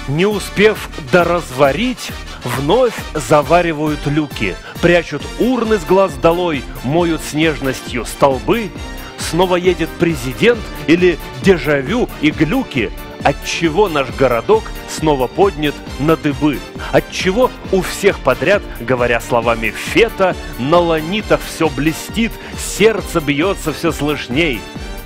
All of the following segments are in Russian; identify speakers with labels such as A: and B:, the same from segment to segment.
A: Не успев доразварить, вновь заваривают люки, прячут урны с глаз долой, моют с нежностью столбы. Снова едет президент или дежавю и глюки? Отчего наш городок снова поднят на дыбы? Отчего у всех подряд, говоря словами фета, на ланитах все блестит, сердце бьется все слышней?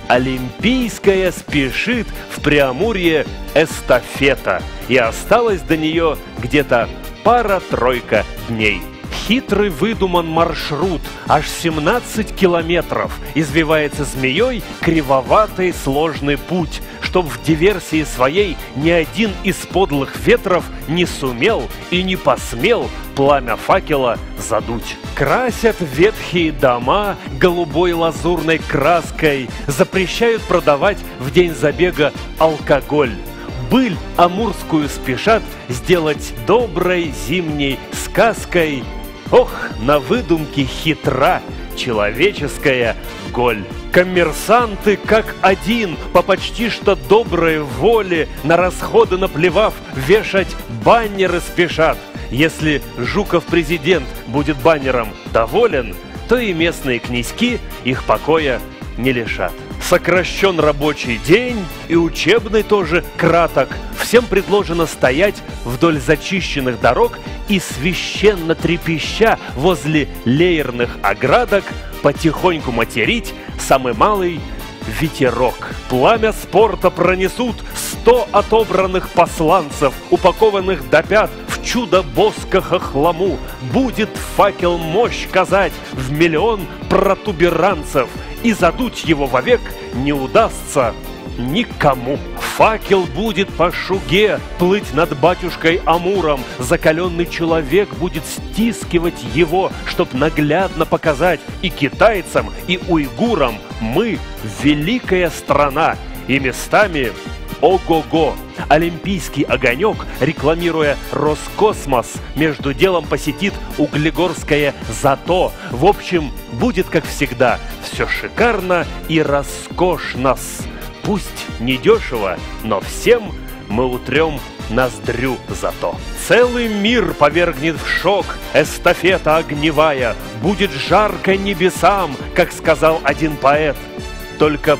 A: Олимпийская спешит в Преамурье эстафета, и осталось до нее где-то пара-тройка дней. Хитрый выдуман маршрут, аж 17 километров, извивается змеей кривоватый сложный путь, чтоб в диверсии своей ни один из подлых ветров не сумел и не посмел пламя факела задуть. Красят ветхие дома голубой лазурной краской, запрещают продавать в день забега алкоголь. Быль амурскую спешат сделать доброй зимней сказкой. Ох, на выдумке хитра человеческая голь. Коммерсанты как один по почти что доброй воле, на расходы наплевав, вешать баннеры спешат. Если Жуков президент будет баннером доволен, то и местные князьки их покоя не лишат. Сокращен рабочий день, и учебный тоже краток. Всем предложено стоять вдоль зачищенных дорог и священно трепеща возле леерных оградок потихоньку материть самый малый ветерок. Пламя спорта пронесут 100 отобранных посланцев, упакованных до пят в чудо-боско хохлому. Будет факел мощь казать в миллион протуберанцев, и задуть его вовек не удастся никому. Факел будет по шуге плыть над батюшкой Амуром, закаленный человек будет стискивать его, чтоб наглядно показать и китайцам, и уйгурам: мы великая страна, и местами ого-го. Олимпийский огонек, рекламируя Роскосмос, между делом посетит Углегорское зато. В общем, будет, как всегда, все шикарно и роскошно. Пусть недешево, но всем мы утрем ноздрю зато. Целый мир повергнет в шок эстафета огневая. Будет жарко небесам, как сказал один поэт. Только б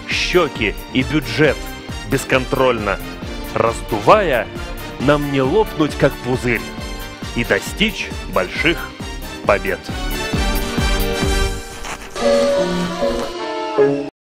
A: щеки и бюджет бесконтрольно раздувая, нам не лопнуть, как пузырь, и достичь больших побед.